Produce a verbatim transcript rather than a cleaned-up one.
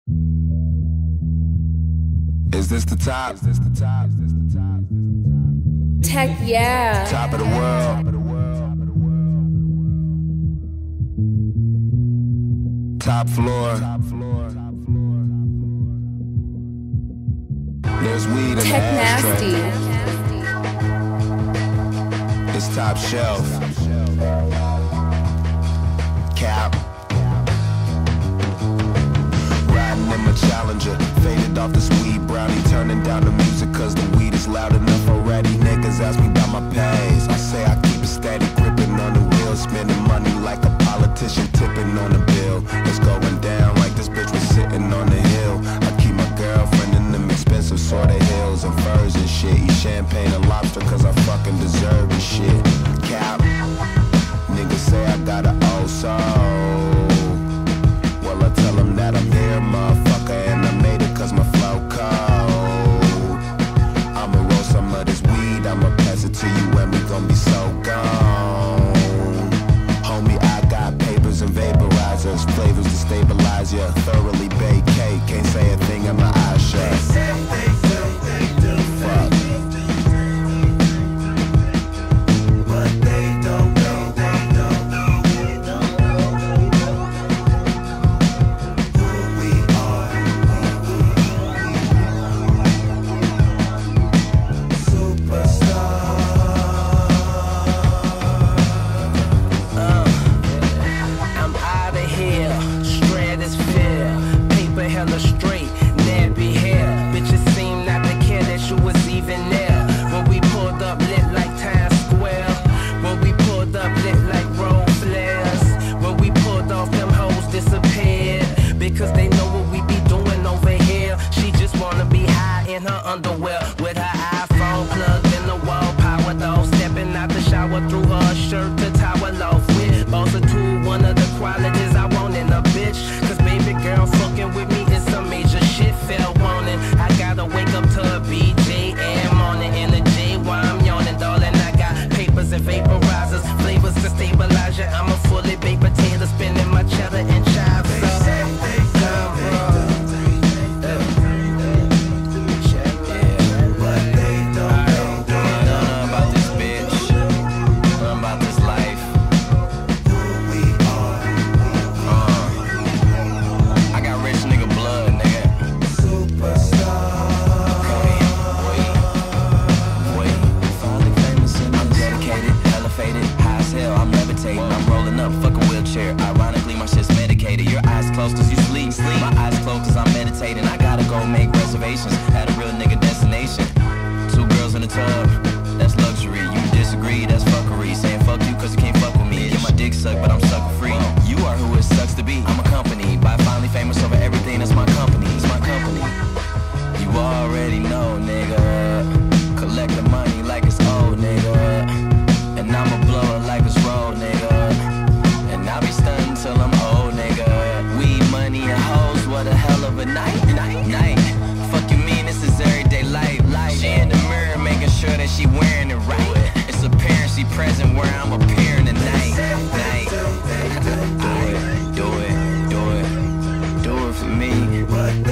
Is this the top? Is this the top? Is this the top? Tech, yeah. Top of the world. Top floor. There's weed in the Tech ashtray. nasty. It's top shelf. Cap. Riding in my Challenger, faded off this weed brownie, turning down the music cause the weed is loud enough already. Niggas ask me about my pays, I say I keep it steady, gripping on the wheel, spending money like a politician, tipping on the bill. It's going down like this bitch was sitting on the hill. I keep my girlfriend in them expensive sort of hills and furs and shit. Eat champagne and lobster cause I fucking deserve this shit. Cap. Niggas say I got an old soul. Well, I tell them that I'm here, motherfucker, and I made it cause my flow cold. I'ma roll some of this weed, I'ma pass it to you and we gon' be so gone. Homie, I got papers and vaporizers, flavors to stabilize ya. Thoroughly baked cake, can't say a thing and my eyes shut. They say they do, they do, fuck. But they don't know, they don't know, they don't know, they don't know who we are. Superstar. Uh, I'm out of here, stratosphere, paper hella straight, nappy hair. Bitches seem not to care that you was even there. When we pulled up lit like Times Square, when we pulled up lit like road flares, when we pulled off them hoes disappeared, because they know what we be doing over here. She just wanna be high in her underwear, with her iPhone plugged in the wall, powered off, stepping out the shower through her shirt to towel off with. Boss a tool, one of the qualities I want in a bitch, cause baby girl fucking with me is some major shit, fair warning. I gotta wake up to a B J and morning in a J while I'm yawning, darling. I got papers and vaporizers, flavors to stabilize ya. I'm a fully baked potato, spinning my cheddar and chives up. I'm rolling up, fuck a wheelchair. Ironically, my shit's medicated. Your eyes closed cause you sleep. sleep. My eyes closed cause I'm meditating. I gotta go make reservations at a real nigga destination. Two girls in the tub, that's luxury. You disagree, that's fuckery. Saying fuck you cause you can't fuck with me. Get my dick sucked, but I'm sucker free. You are who it sucks to be. I'm accompanied by finally famous over everything that's my company. It's my company. You already know, nigga. Collect the money like it's old, nigga. And I'ma blow it like it's roll, nigga. And I'll be stunning till I'm old, nigga. Weed, money, and hoes, what a hell of a night, night, night. Fuck you mean, this is everyday life, life. She in the mirror making sure that she wearing it right. It's apparent she present where I'm appearing tonight, night. Do it, do it, do it, do it for me.